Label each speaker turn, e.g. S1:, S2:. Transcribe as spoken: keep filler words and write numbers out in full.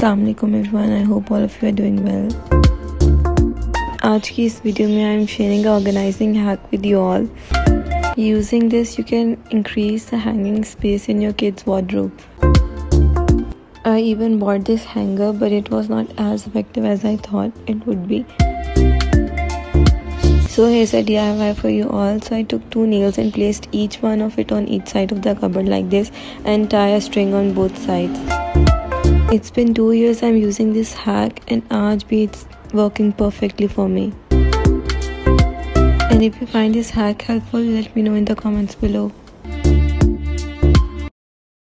S1: Assalamu alaikum everyone, I hope all of you are doing well. आज की इस video में I am sharing organising hack with you all. Using this you can increase the hanging space in your kids' wardrobe. I even bought this hanger but it was not as effective as I thought it would be. So here's a D I Y for you all. So I took two nails and placed each one of it on each side of the cupboard like this and tie a string on both sides. It's been two years I'm using this hack and aaj bhi it's working perfectly for me. And if you find this hack helpful, let me know in the comments below.